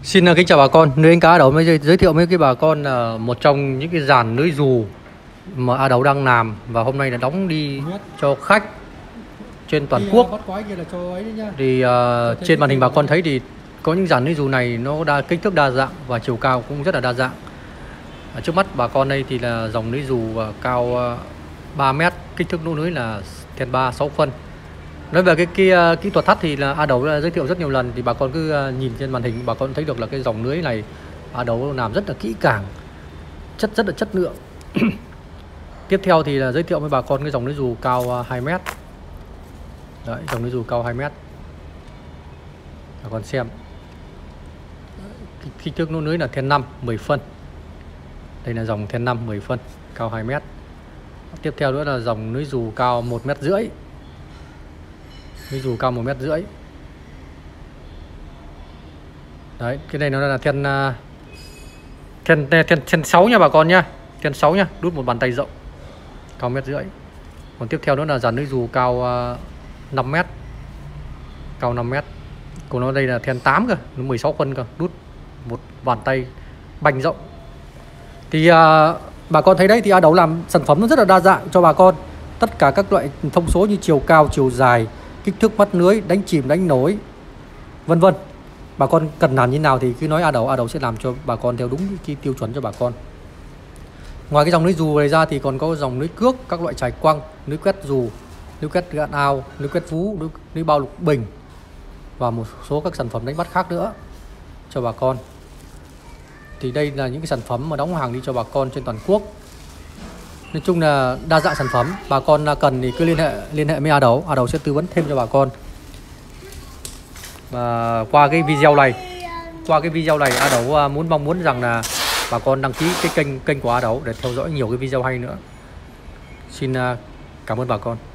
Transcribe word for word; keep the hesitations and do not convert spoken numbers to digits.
Xin uh, kính chào bà con. Nơi anh cá A Đấu mới giới giới thiệu với cái bà con là một trong những cái dàn lưới dù mà A Đấu đang làm và hôm nay là đóng đi cho khách trên toàn quốc. Thì uh, trên màn hình bà con thấy thì có những dàn lưới dù này nó đa kích thước đa dạng và chiều cao cũng rất là đa dạng. Ở trước mắt bà con đây thì là dòng lưới dù uh, cao uh, ba mét, kích thước lỗ lưới là then ba sáu phân. Nói về cái, cái uh, kỹ thuật thắt thì là A Đấu đã giới thiệu rất nhiều lần, thì bà con cứ uh, nhìn trên màn hình bà con thấy được là cái dòng lưới này A Đấu làm rất là kỹ càng, chất rất là chất lượng. Tiếp theo thì là giới thiệu với bà con cái dòng lưới dù cao uh, hai mét. Đấy, dòng lưới dù cao hai mét. Bà con xem. Kích thước lỗ lưới là then năm mười phân. Đây là dòng then năm mười phân, cao hai mét. Tiếp theo nữa là dòng lưới dù cao một mét rưỡi. Lưới dù cao một mét rưỡi. Đấy, cái này nó là then then then then sáu nha bà con nhá. Then sáu nhá, đút một bàn tay rộng. Cao mét rưỡi. Còn tiếp theo đó là dàn lưới dù cao uh, năm mét. Cao năm mét. Còn nó đây là then tám cơ, nó mười sáu phân cơ, đút một bàn tay bành rộng. Thì uh, bà con thấy đấy, thì A Đấu làm sản phẩm nó rất là đa dạng cho bà con. Tất cả các loại thông số như chiều cao, chiều dài, kích thước mắt lưới, đánh chìm, đánh nổi, vân vân. Bà con cần làm như nào thì cứ nói A Đấu, A Đấu sẽ làm cho bà con theo đúng cái tiêu chuẩn cho bà con. Ngoài cái dòng lưới dù này ra thì còn có dòng lưới cước, các loại chài quăng, lưới quét dù, lưới quét gạn ao, lưới quét vú, lưới, lưới bao lục bình và một số các sản phẩm đánh bắt khác nữa cho bà con. Thì đây là những cái sản phẩm mà đóng hàng đi cho bà con trên toàn quốc. Nói chung là đa dạng sản phẩm, bà con cần thì cứ liên hệ liên hệ với A Đấu, A Đấu sẽ tư vấn thêm cho bà con. Và qua cái video này, qua cái video này A Đấu muốn mong muốn rằng là bà con đăng ký cái kênh kênh của A Đấu để theo dõi nhiều cái video hay nữa. Xin cảm ơn bà con.